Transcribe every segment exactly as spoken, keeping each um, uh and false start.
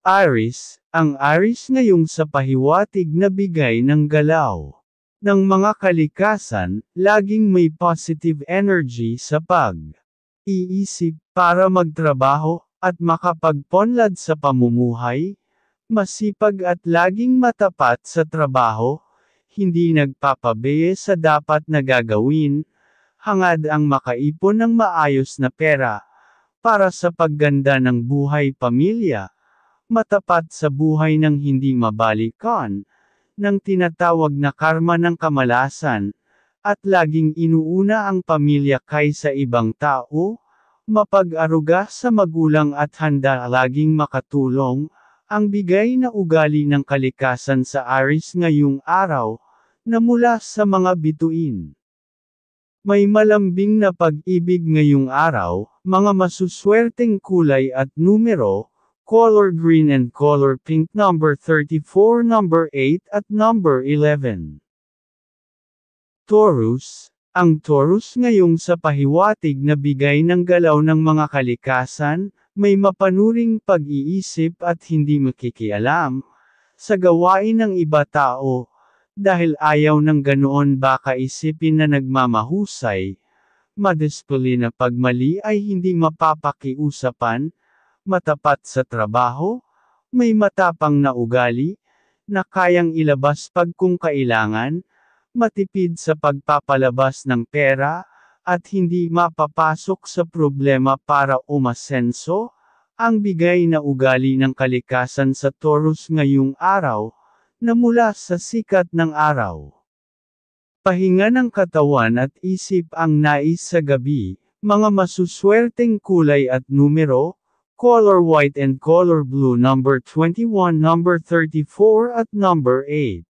Aries, ang Aries ngayong sa pahiwatig na bigay ng galaw ng mga kalikasan, laging may positive energy sa pag-iisip para magtrabaho at makapagpunlad sa pamumuhay, masipag at laging matapat sa trabaho, hindi nagpapabae sa dapat na gagawin, hangad ang makaipon ng maayos na pera para sa pagganda ng buhay pamilya. Matapat sa buhay ng hindi mabalikan, ng tinatawag na karma ng kamalasan, at laging inuuna ang pamilya kaysa ibang tao, mapag-aruga sa magulang at handa laging makatulong, ang bigay na ugali ng kalikasan sa Aries ngayong araw, na mula sa mga bituin. May malambing na pag-ibig ngayong araw, mga masuswerteng kulay at numero, color green and color pink number thirty-four, number eight at number eleven. Taurus, ang Taurus ngayong sa pahiwatig na bigay ng galaw ng mga kalikasan, may mapanuring pag-iisip at hindi makikialam sa gawain ng iba tao, dahil ayaw ng ganoon baka isipin na nagmamahusay, madisiplina pag mali ay hindi mapapakiusapan, matapat sa trabaho, may matapang na ugali, na kayang ilabas pag kung kailangan, matipid sa pagpapalabas ng pera, at hindi mapapasok sa problema para umasenso, ang bigay na ugali ng kalikasan sa Taurus ngayong araw, na mula sa sikat ng araw. Pahinga ng katawan at isip ang nais sa gabi, mga masuswerteng kulay at numero, color white and color blue number twenty-one, number thirty-four at number eight.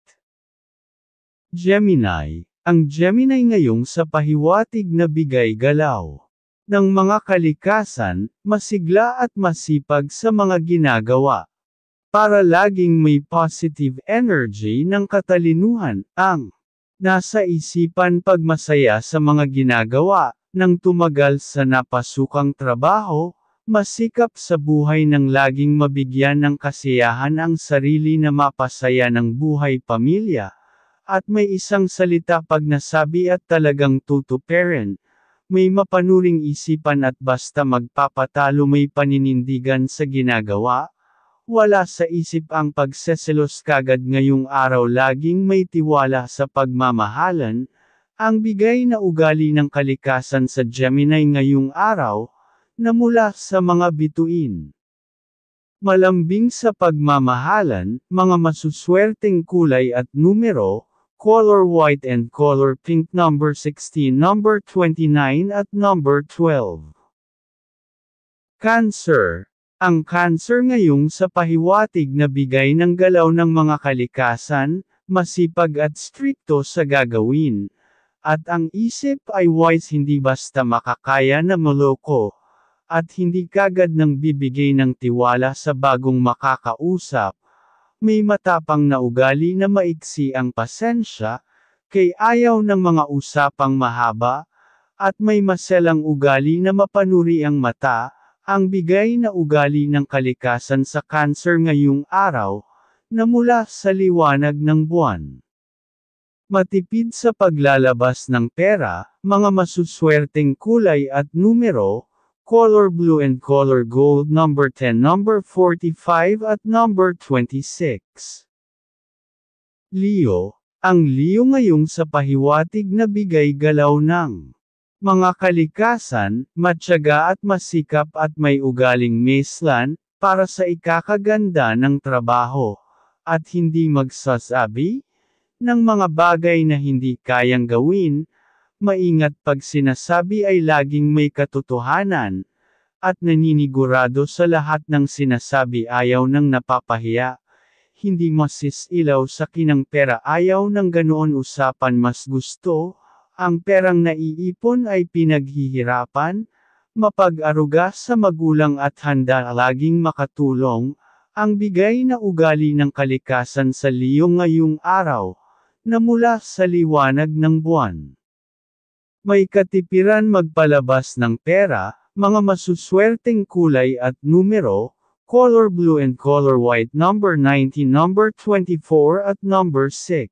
Gemini, ang Gemini ngayong sa pahiwatig na bigay galaw ng mga kalikasan, masigla at masipag sa mga ginagawa. Para laging may positive energy ng katalinuhan, ang nasa isipan pag masaya sa mga ginagawa, nang tumagal sa napasukang trabaho, masikap sa buhay ng laging mabigyan ng kasiyahan ang sarili na mapasaya ng buhay pamilya, at may isang salita pag nasabi at talagang tutuparin, may mapanuring isipan at basta magpapatalo may paninindigan sa ginagawa, wala sa isip ang pagseselos kagad ngayong araw laging may tiwala sa pagmamahalan, ang bigay na ugali ng kalikasan sa Gemini ngayong araw, na mula sa mga bituin. Malambing sa pagmamahalan, mga masuswerteng kulay at numero, color white and color pink number sixteen, number twenty-nine at number twelve. Cancer, ang Cancer ngayong sa pahiwatig na bigay ng galaw ng mga kalikasan, masipag at strikto sa gagawin, at ang isip ay wise hindi basta makakaya na maloko, at hindi kagad nang bibigay ng tiwala sa bagong makakausap, may matapang na ugali na maiksi ang pasensya, kay ayaw ng mga usapang mahaba, at may maselang ugali na mapanuri ang mata, ang bigay na ugali ng kalikasan sa Cancer ngayong araw, na mula sa liwanag ng buwan. Matipid sa paglalabas ng pera, mga masuswerteng kulay at numero, color blue and color gold number ten, number forty-five at number twenty-six. Leo, ang Leo ngayong sa pahiwatig na bigay galaw ng mga kalikasan, matyaga at masikap at may ugaling meslan, para sa ikakaganda ng trabaho, at hindi magsasabi ng mga bagay na hindi kayang gawin. Maingat pag sinasabi ay laging may katotohanan, at naninigurado sa lahat ng sinasabi ayaw ng napapahiya, hindi masisilaw sa kinang pera ayaw ng ganoon usapan mas gusto, ang perang naiipon ay pinaghihirapan, mapag-aruga sa magulang at handa laging makatulong, ang bigay na ugali ng kalikasan sa Leo ngayong araw, na mula sa liwanag ng buwan. May katipiran magpalabas ng pera, mga masuswerteng kulay at numero, color blue and color white. Number nineteen, number twenty-four at number six.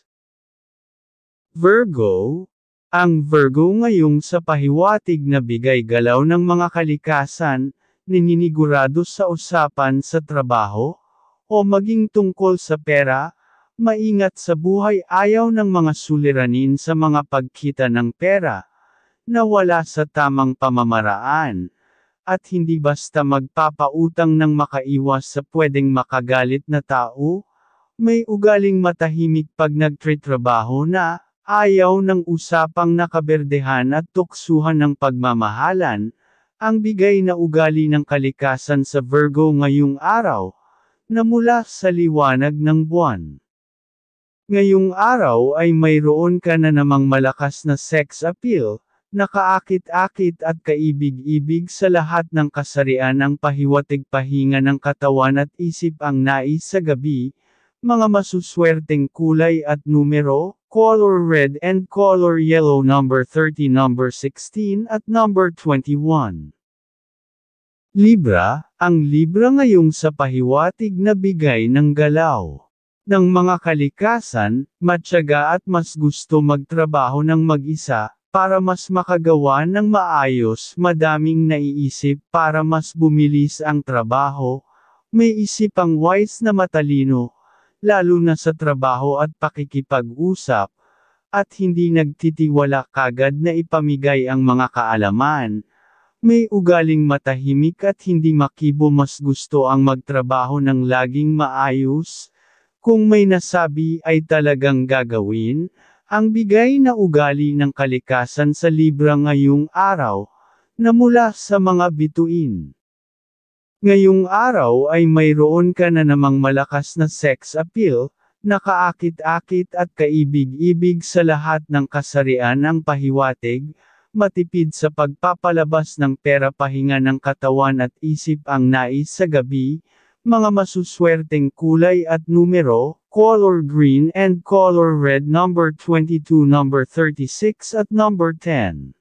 Virgo. Ang Virgo ngayong sa pahiwatig na bigay galaw ng mga kalikasan, nininigurado sa usapan sa trabaho, o maging tungkol sa pera, maingat sa buhay. Ayaw ng mga suliranin sa mga pagkita ng pera, na wala sa tamang pamamaraan, at hindi basta magpapautang ng makaiwas sa pwedeng makagalit na tao. May ugaling matahimik pag nagtritrabaho na, ayaw ng usapang nakaberdehan at tuksuhan ng pagmamahalan. Ang bigay na ugali ng kalikasan sa Virgo ngayong araw, na mula sa liwanag ng buwan. Ngayong araw ay mayroon ka na namang malakas na sex appeal, nakaakit-akit at kaibig-ibig sa lahat ng kasarian. Ang pahiwatig pahinga ng katawan at isip ang nais sa gabi. Mga masuswerteng kulay at numero, color red and color yellow. Number thirty, number sixteen at number twenty-one. Libra. Ang Libra ngayong sa pahiwatig na bigay ng galaw ng mga kalikasan, matyaga at mas gusto magtrabaho ng mag-isa, para mas makagawa ng maayos. Madaming naiisip para mas bumilis ang trabaho. May isipang wise na matalino, lalo na sa trabaho at pakikipag-usap, at hindi nagtitiwala kagad na ipamigay ang mga kaalaman. May ugaling matahimik at hindi makibo. Mas gusto ang magtrabaho ng laging maayos. Kung may nasabi ay talagang gagawin. Ang bigay na ugali ng kalikasan sa Libra ngayong araw, na mula sa mga bituin. Ngayong araw ay mayroon ka na namang malakas na sex appeal, nakaakit-akit at kaibig-ibig sa lahat ng kasarian. Ang pahiwatig, matipid sa pagpapalabas ng pera. Pahinga ng katawan at isip ang nais sa gabi. Mga masuswerteng kulay at numero, color green and color red. Number twenty-two, number thirty-six at number ten.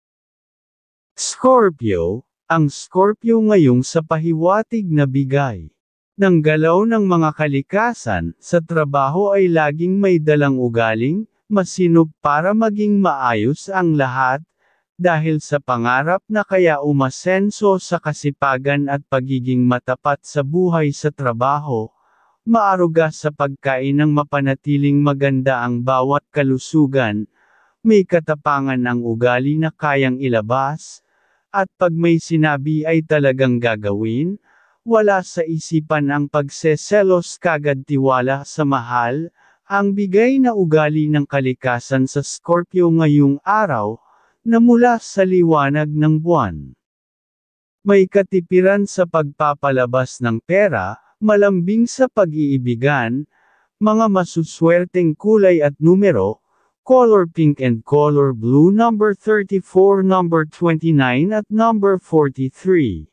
Scorpio. Ang Scorpio ngayong sa pahiwatig na bigay ng galaw ng mga kalikasan, sa trabaho ay laging may dalang ugaling, masinop para maging maayos ang lahat, dahil sa pangarap na kaya umasenso sa kasipagan at pagiging matapat sa buhay sa trabaho. Maaruga sa pagkain ng mapanatiling maganda ang bawat kalusugan, may katapangan ang ugali na kayang ilabas, at pag may sinabi ay talagang gagawin, wala sa isipan ang pagseselos kagad. Tiwala sa mahal. Ang bigay na ugali ng kalikasan sa Scorpio ngayong araw, na mula sa liwanag ng buwan. May katipiran sa pagpapalabas ng pera, malambing sa pag-iibigan, mga masuswerteng kulay at numero, color pink and color blue. Number thirty-four, number twenty-nine at number forty-three.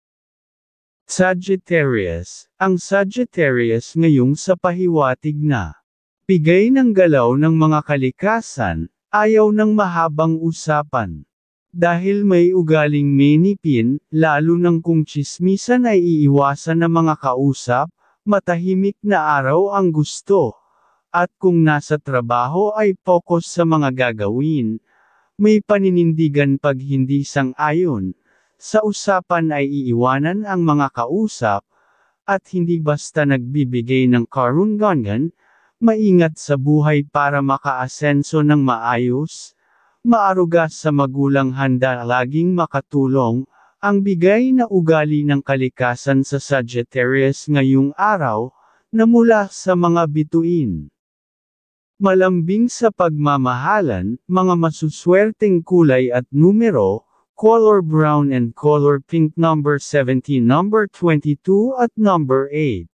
Sagittarius. Ang Sagittarius ngayong sa pahiwatig na bigay ng galaw ng mga kalikasan, ayaw ng mahabang usapan. Dahil may ugaling menipin, lalo ng kung tsismisan ay iiwasan ng mga kausap, matahimik na araw ang gusto. At kung nasa trabaho ay focus sa mga gagawin, may paninindigan pag hindi sang-ayon. Sa usapan ay iiwanan ang mga kausap, at hindi basta nagbibigay ng karunungan. Maingat sa buhay para makaasenso ng maayos. Maaruga sa magulang, handa laging makatulong. Ang bigay na ugali ng kalikasan sa Sagittarius ngayong araw, na mula sa mga bituin. Malambing sa pagmamahalan, mga masuswerteng kulay at numero, color brown and color pink. Number seventeen, number twenty-two at number eight.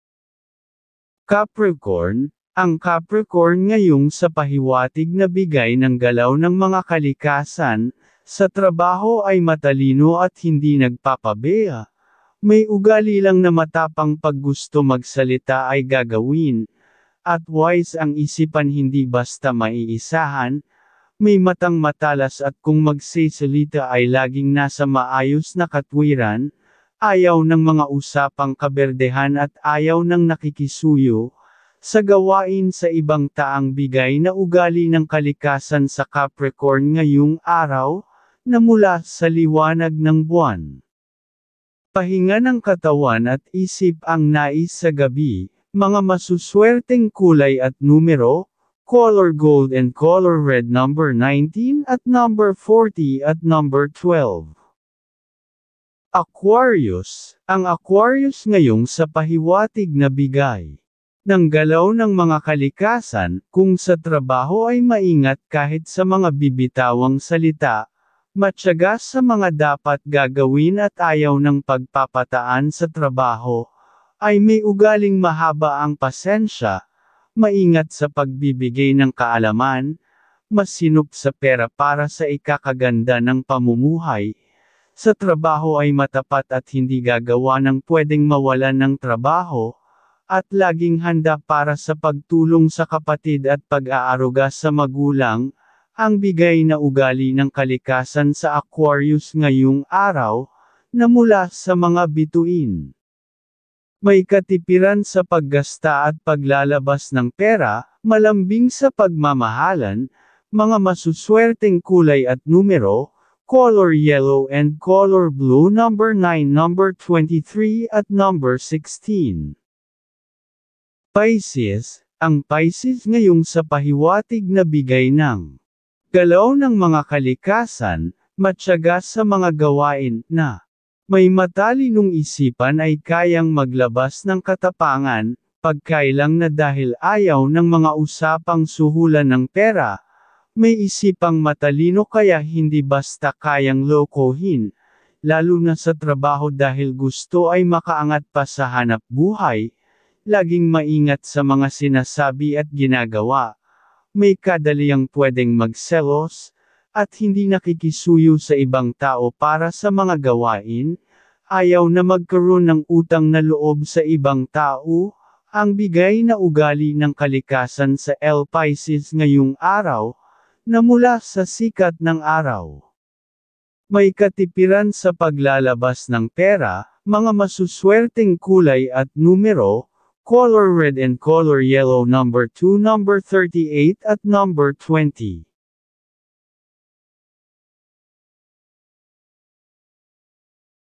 Capricorn. Ang Capricorn ngayong sa pahiwatig na bigay ng galaw ng mga kalikasan, sa trabaho ay matalino at hindi nagpapabaya. May ugali lang na matapang pag gusto magsalita ay gagawin. At wise ang isipan, hindi basta maiisahan. May matang matalas at kung magsisalita ay laging nasa maayos na katwiran. ayaw ng mga usapang kaberdehan at ayaw ng nakikisuyo, sa gawain sa ibang taang bigay na ugali ng kalikasan sa Capricorn ngayong araw, na mula sa liwanag ng buwan. Pahinga ng katawan at isip ang nais sa gabi, mga masuswerteng kulay at numero, color gold and color red number nineteen at number forty at number twelve. Aquarius, ang Aquarius ngayong sa pahiwatig na bigay ng galaw ng mga kalikasan, kung sa trabaho ay maingat kahit sa mga bibitawang salita, matyaga sa mga dapat gagawin at ayaw ng pagpapataan sa trabaho, ay may ugaling mahaba ang pasensya, maingat sa pagbibigay ng kaalaman, masinop sa pera para sa ikakaganda ng pamumuhay, sa trabaho ay matapat at hindi gagawa ng pwedeng mawalan ng trabaho, at laging handa para sa pagtulong sa kapatid at pag-aaruga sa magulang, ang bigay na ugali ng kalikasan sa Aquarius ngayong araw, na mula sa mga bituin. May katipiran sa paggasta at paglalabas ng pera, malambing sa pagmamahalan, mga masuswerteng kulay at numero, color yellow and color blue number nine, number twenty-three at number sixteen. Pisces, ang Pisces ngayong sa pahiwatig na bigay ng galaw ng mga kalikasan, matyaga sa mga gawain na may matalinong isipan ay kayang maglabas ng katapangan, pagkailang na dahil ayaw ng mga usapang suhulan ng pera, may isipang matalino kaya hindi basta kayang lokohin, lalo na sa trabaho dahil gusto ay makaangat pa sa hanap buhay. Laging maingat sa mga sinasabi at ginagawa. May kadaliang pwedeng magselos, at hindi nakikisuyo sa ibang tao para sa mga gawain, ayaw na magkaroon ng utang na loob sa ibang tao, ang bigay na ugali ng kalikasan sa L Pisces ngayong araw, na mula sa sikat ng araw. May katipiran sa paglalabas ng pera, mga masuswerteng kulay at numero, color red and color yellow number two, number thirty-eight at number twenty.